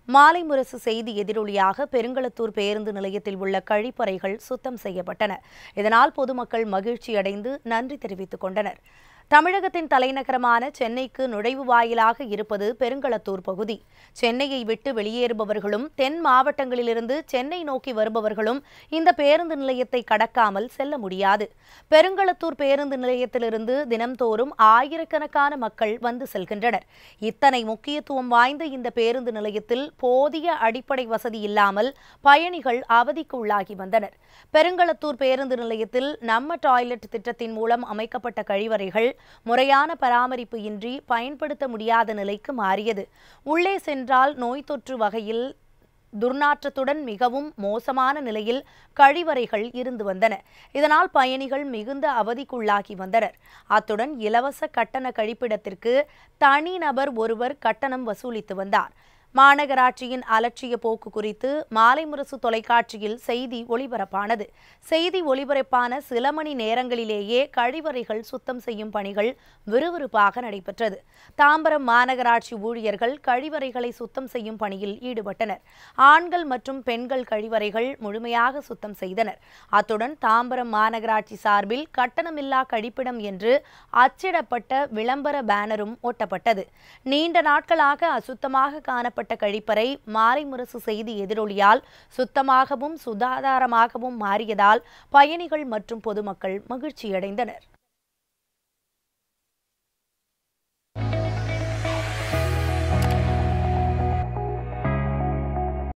மாலைமுரசு செய்தி எதிரொலியாக பெருங்களத்தூர் பேருந்து நிலையத்தில் உள்ள கழிப்பறைகள் சுத்தம் செய்யப்பட்டன. இதனால் பொதுமக்கள் மகிழ்ச்சியடைந்து நன்றி தெரிவித்துக் கொண்டனர். தமிழகத்தின் தலைநகரமான சென்னைக்கு நுழைவு வாயிலாக இருப்பது பெருங்களத்தூர் பகுதி. சென்னையை விட்டு வெளியேறுபவர்களும் தென் மாவட்டங்களிலிருந்து சென்னை நோக்கி வருபவர்களும் இந்த பேருந்து நிலையத்தை கடக்காமல் செல்ல முடியாது. பெருங்களத்தூர் பேருந்து நிலையத்திலிருந்து தினம்தோறும் ஆயிரக்கணக்கான மக்கள் வந்து செல்கின்றனர். இத்தனை முக்கியத்துவம் வாய்ந்த இந்த பேருந்து நிலையத்தில் போதிய அடிப்படை வசதி இல்லாமல் பயணிகள் அவதிக்கு உள்ளாகி வந்தனர். பெருங்களத்தூர் பேருந்து நிலையத்தில் நம்ம டாய்லெட் திட்டத்தின் மூலம் அமைக்கப்பட்ட கழிவறைகள் முறையான பராமரிப்பு இன்றி பயன்படுத்த முடியாத நிலைக்கு மாறியது. உள்ளே சென்றால் நோய் தொற்று வகையில் துர்நாற்றத்துடன் மிகவும் மோசமான நிலையில் கழிவறைகள் இருந்து வந்தன. இதனால் பயணிகள் மிகுந்த அவதிக்குள்ளாகி வந்தனர். அத்துடன் இலவச கட்டண கழிப்பிடத்திற்கு தனிநபர் ஒருவர் கட்டணம் வசூலித்து வந்தார். மாநகராட்சியின் அலட்சிய போக்கு குறித்து மாலைமுரசு தொலைக்காட்சியில் செய்தி ஒளிபரப்பானது. செய்தி ஒளிபரப்பான சில மணி நேரங்களிலேயே கழிவறைகள் சுத்தம் செய்யும் பணிகள் விறுவிறுப்பாக நடைபெற்றது. தாம்பரம் மாநகராட்சி ஊழியர்கள் கழிவறைகளை சுத்தம் செய்யும் பணியில் ஈடுபட்டனர். ஆண்கள் மற்றும் பெண்கள் கழிவறைகள் முழுமையாக சுத்தம் செய்தனர். அத்துடன் தாம்பரம் மாநகராட்சி சார்பில் கட்டணமில்லா கழிப்பிடம் என்று அச்சிடப்பட்ட விளம்பர பேனரும் ஒட்டப்பட்டது. நீண்ட நாட்களாக அசுத்தமாக காணப்பட்ட கழிப்பறை மாலைமுரசு செய்தி எதிரொலியால் சுத்தமாகவும் சுகாதாரமாகவும் மாறியதால் பயணிகள் மற்றும் பொதுமக்கள் மகிழ்ச்சியடைந்தனர்.